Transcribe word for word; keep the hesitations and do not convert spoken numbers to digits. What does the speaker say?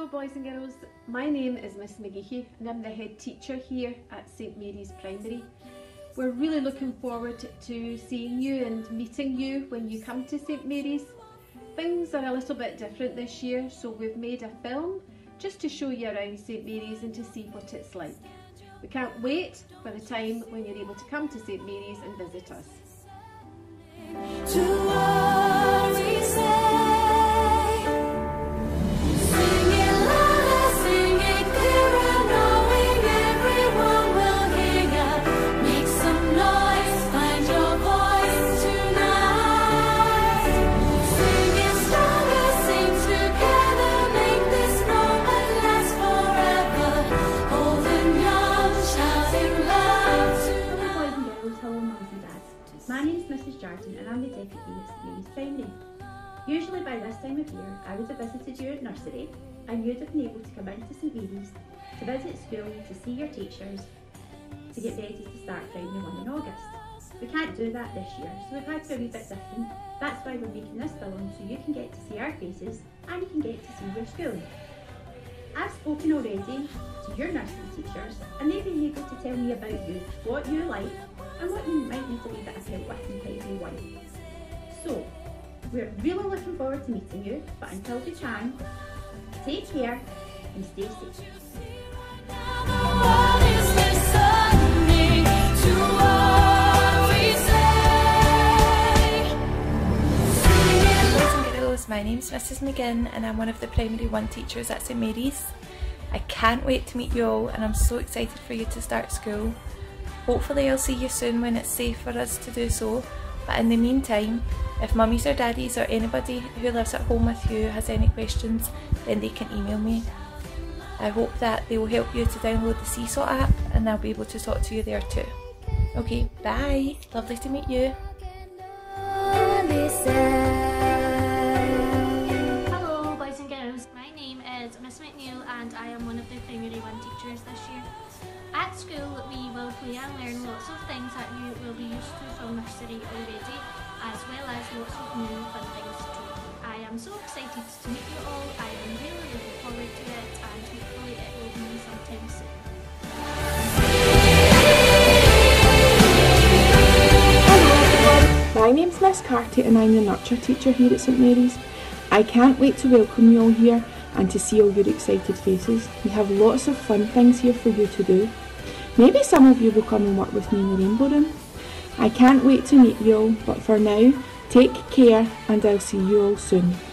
boys and girls, my name is Miss McGeehee and I'm the head teacher here at St Mary's Primary. We're really looking forward to seeing you and meeting you when you come to St Mary's. Things are a little bit different this year, so we've made a film just to show you around St Mary's and to see what it's like. We can't wait for the time when you're able to come to St Mary's and visit us. My name is Missus Jarton and I'm the deputy at St Mary's Primary. Usually by this time of year I would have visited you at nursery and you'd have been able to come into St Mary's to visit school, to see your teachers, to get ready to start primary one in August. We can't do that this year, so we've had to be a wee bit different. That's why we're making this film, so you can get to see our faces and you can get to see your school. I've spoken already to your nursery teachers and they've been able to tell me about you, what you like and what you might need a wee bit of help with in primary one. So, we're really looking forward to meeting you, but until we can, take care and stay safe. My name's Missus McGinn and I'm one of the Primary one teachers at St Mary's. I can't wait to meet you all and I'm so excited for you to start school. Hopefully I'll see you soon when it's safe for us to do so, but in the meantime, if mummies or daddies or anybody who lives at home with you has any questions, then they can email me. I hope that they will help you to download the Seesaw app and I'll be able to talk to you there too. Okay, bye! Lovely to meet you. Miss McNeil and I am one of the Primary one teachers this year. At school we will play and learn lots of things that you will be used to from nursery already, as well as lots of new fun things too. I am so excited to meet you all. I am really looking forward to it and hopefully it will be sometime soon. My name's Miss Carty and I'm the nurture teacher here at St Mary's. I can't wait to welcome you all here and to see all your excited faces. We have lots of fun things here for you to do. Maybe some of you will come and work with me in the Rainbow Room. I can't wait to meet you all, but for now, take care and I'll see you all soon.